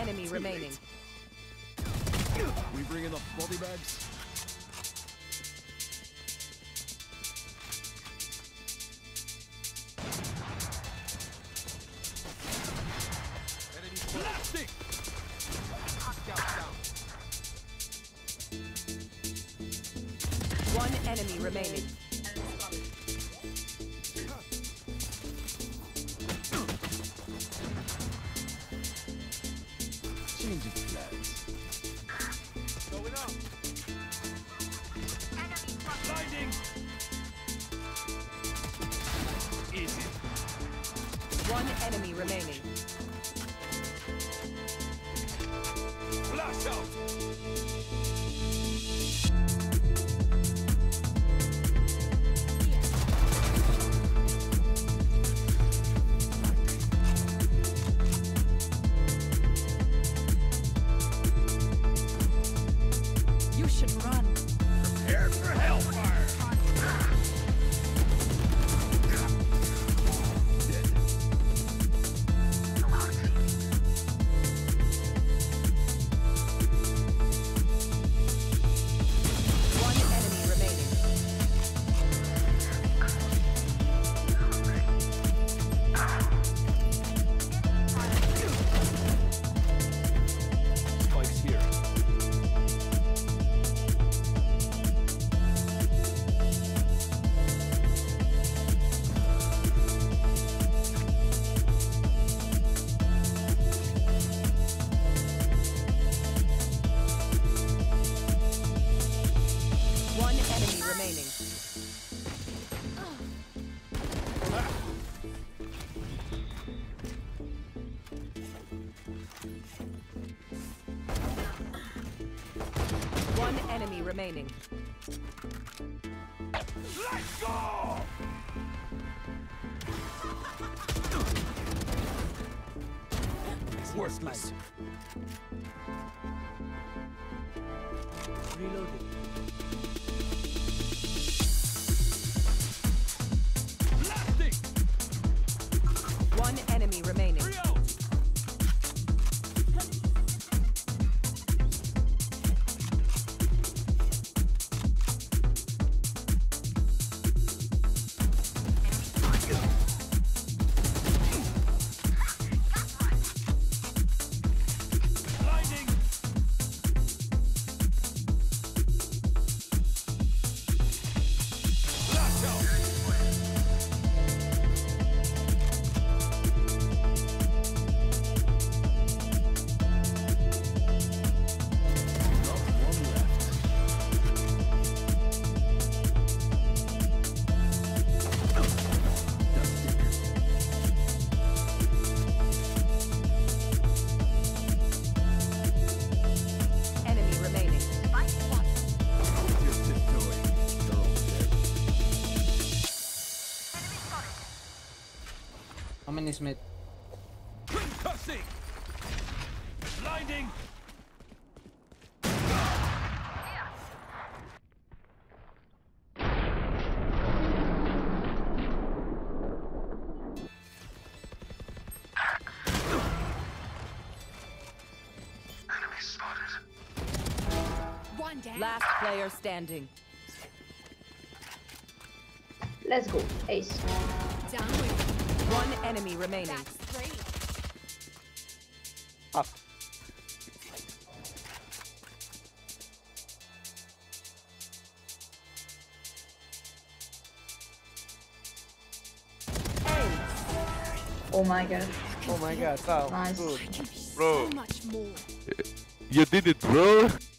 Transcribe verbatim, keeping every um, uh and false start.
enemy remaining. We bring in the body bags. Enemy blasting. Scout down. One enemy remaining. Changing flags. Going up. Blinding. Easy. One enemy remaining. Flash out. You should run. Prepare for hellfire. Dead. One enemy remaining. Spikes here. One enemy remaining. One enemy remaining. Let's go! Worthless. Reloading. Blasting! One enemy remaining. Three out! Blinding! Flash out! Not one left. Enemy remaining. Just tiptoeing. They're all dead. How many is mid? Concussing! Blinding! One down. Last player standing. Let's go. Ace. Down with. One enemy remaining. That's three. Up. Oh my god. Oh my god, wow. Nice. Good. I can be Bro. so much more. You did it, bro.